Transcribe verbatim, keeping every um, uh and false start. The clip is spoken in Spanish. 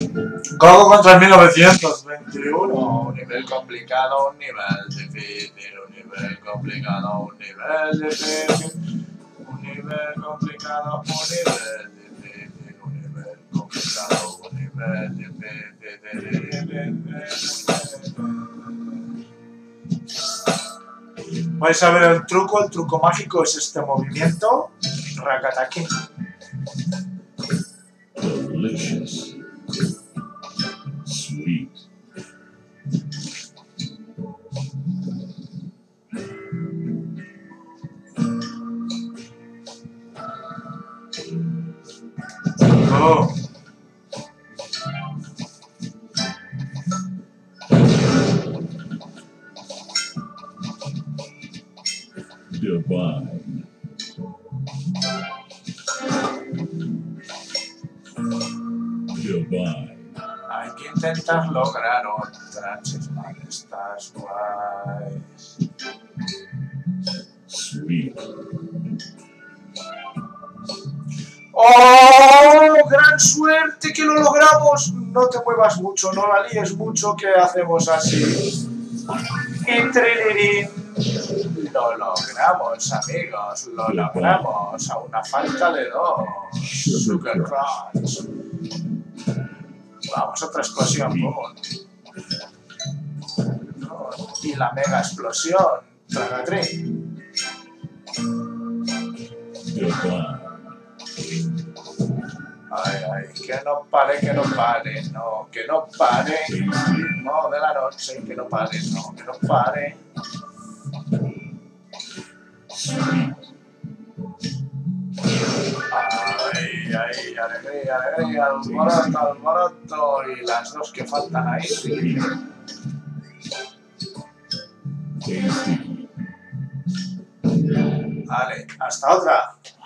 Coco contra el mil novecientos veintiuno. Un nivel complicado, un nivel difícil, un nivel complicado, un nivel difícil. Un nivel complicado, un nivel difícil, un nivel complicado, un nivel difícil. Vais a ver el truco, el truco mágico es este movimiento. Rakataki. Delicious. Sweet. Oh. Divine. Divine. Hay que intentar lograr otra, chismal, estas guays. Sweet. ¡Oh! ¡Gran suerte que lo logramos! No te muevas mucho, no la líes mucho, que hacemos así. Y trilirín. Lo logramos, amigos, lo logramos. A una falta de dos. Sugar Crunch. Vamos, otra explosión, boom. Y la mega explosión. Tragatrín. Divine. Ay, ay, que no pare, que no pare, no, que no pare, no, de la noche, que no pare, no, que no pare. Ay, ay, alegría, alegría, alboroto, alboroto, y las dos que faltan ahí, sí. Tasty. Vale, hasta otra.